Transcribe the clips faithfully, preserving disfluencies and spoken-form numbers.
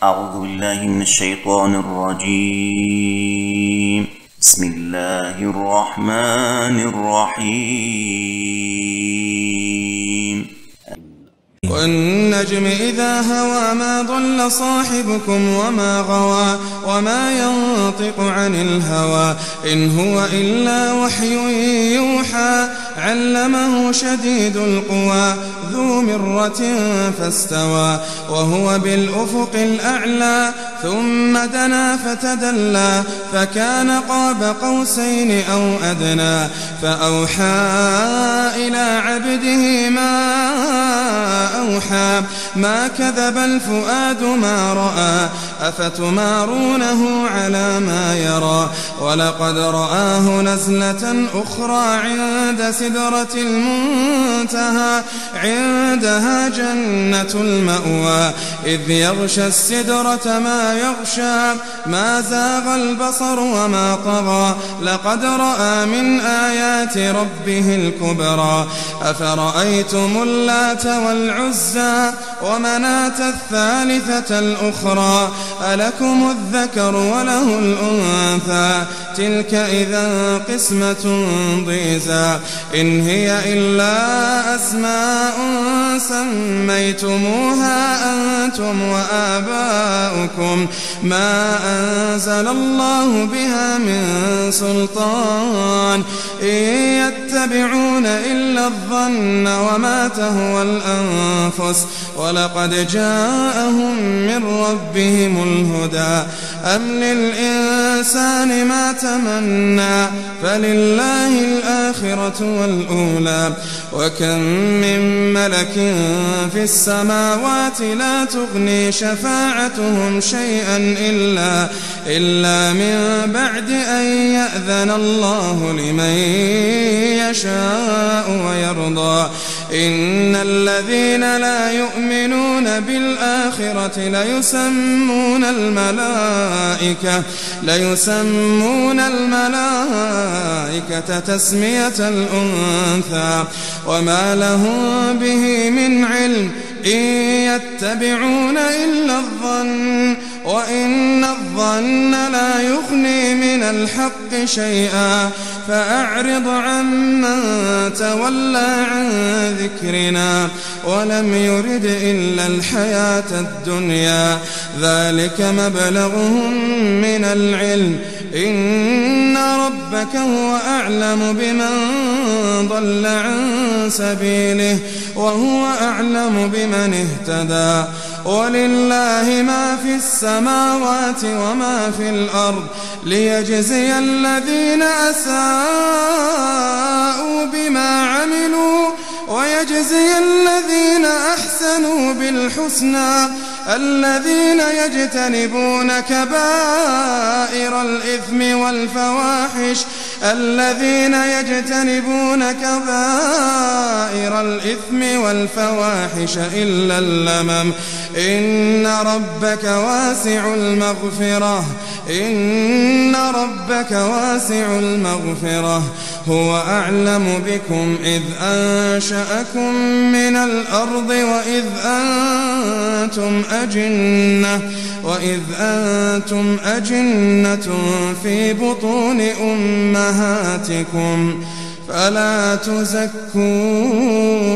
أعوذ بالله من الشيطان الرجيم. بسم الله الرحمن الرحيم. والنجم إذا هوى ما ضل صاحبكم وما غوى وما ينطق عن الهوى إن هو إلا وحي يوحى علمه شديد القوى ذو مرة فاستوى وهو بالأفق الأعلى ثم دنا فتدلى فكان قاب قوسين أو أدنى فأوحى إلى عبده ما أوحى ما كذب الفؤاد ما رأى أفتمارونه على ما يرى ولقد رآه نزلة أخرى عند سدرة المنتهى عندها جنة المأوى إذ يغشى السدرة ما يغشى ما زاغ البصر وما طغى لقد رأى من آيات ربه الكبرى أفرأيتم اللات والعزى ومناة الثالثة الأخرى ألكم الذكر وله الأنثى تلك إذا قسمة ضيزى إن هي إلا أسماء سميتموها أنتم وآباؤكم ما أنزل الله بها من سلطان إن يتبعون إلا الظن وما تهوى الأنفس ولقد جاءهم من ربهم الهدى أم للإنسان ما تمنى فلله الآخرة والأولى وكم من ملك في السماوات لا تغني شفاعتهم شيئا إلا, إلا من بعد أن يأذن الله لمن يشاء ويرضى إن الذين لا يؤمنون بالآخرة ليسمون الملائكة ليسمون الملائكة تسمية الأنثى وما لهم به من علم إن يتبعون إلا الظن وإن الظن لا يغني من الحق شيئا فأعرض عمن تولى عن ذكرنا ولم يرد إلا الحياة الدنيا ذلك مبلغهم من العلم إن ربك هو أعلم بمن ضل عن سبيله وهو أعلم بمن اهتدى ولله ما في السماوات وما في الأرض ليجزي الذين أساءوا بما عملوا ويجزي الذين أحسنوا بالحسنى الذين يجتنبون كبائر الإثم والفواحش الذين يجتنبون كبائر الإثم والفواحش إلا اللمم إن ربك واسع المغفرة إن ربك واسع المغفرة هو أعلم بكم إذ أنشأكم من الأرض وإذ أنتم أجنة وإذ أنتم أجنة في بطون أمهاتكم فلا تزكوا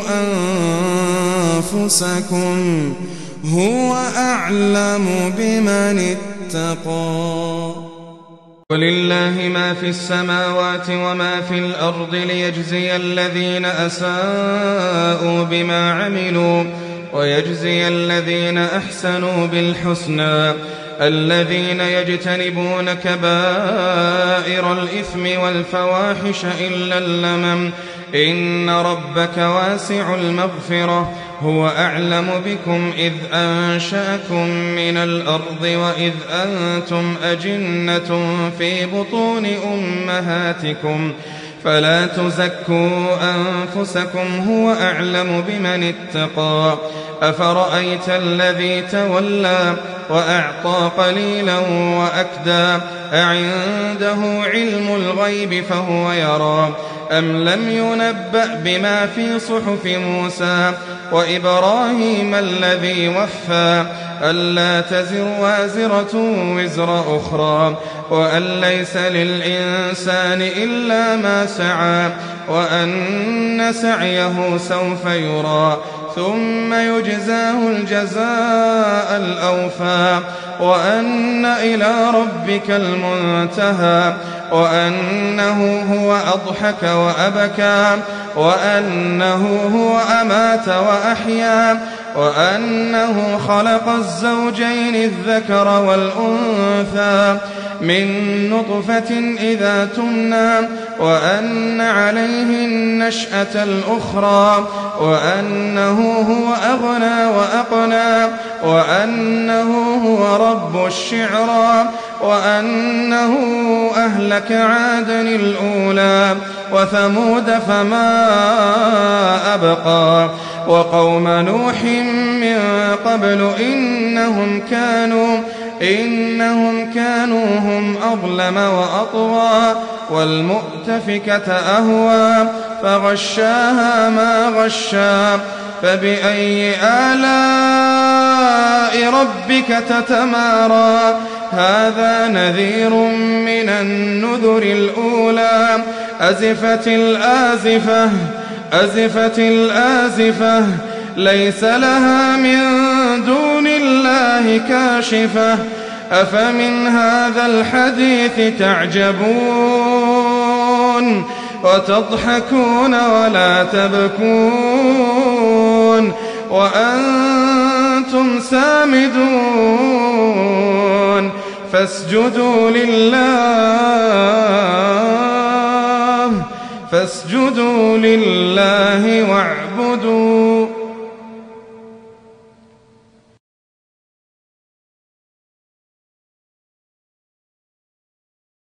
أنفسكم هو أعلم بمن اتقى ولله ما في السماوات وما في الأرض ليجزي الذين أساءوا بما عملوا ويجزي الذين أحسنوا بالحسنى الذين يجتنبون كبائر الإثم والفواحش إلا اللمم إن ربك واسع المغفرة هو أعلم بكم إذ أنشأكم من الأرض وإذ أنتم أجنة في بطون أمهاتكم فلا تزكوا أنفسكم هو أعلم بمن اتقى أفرأيت الذي تولى وأعطى قليلا وأكدى أعنده علم الغيب فهو يرى أم لم ينبأ بما في صحف موسى وإبراهيم الذي وفى ألا تزر وازرة وزر أخرى وأن ليس للإنسان إلا ما سعى وأن سعيه سوف يرى ثم يجزاه الجزاء الأوفى وأن إلى ربك المنتهى وأنه هو أضحك وأبكى وأنه هو أمات وأحيا وأنه خلق الزوجين الذكر والأنثى من نطفة إذا تمنى وأن عليه النشأة الأخرى وأنه هو أغنى وأقنى وأنه هو رب الشعرى وأنه أهلك عادا الأولى وثمود فما أبقى وقوم نوح من قبل إنهم كانوا إنهم كانوا هم أظلم وأطغى والمؤتفكة أهوى فغشاها ما غشى فبأي آلاء ربك تتمارى هذا نذير من النذر الأولى أزفت الآزفة أزفت الآزفة ليس لها من دون الله كاشفة أفمن هذا الحديث تعجبون وتضحكون ولا تبكون وأنتم سامدون فاسجدوا لله فاسجدوا لله واعبدوا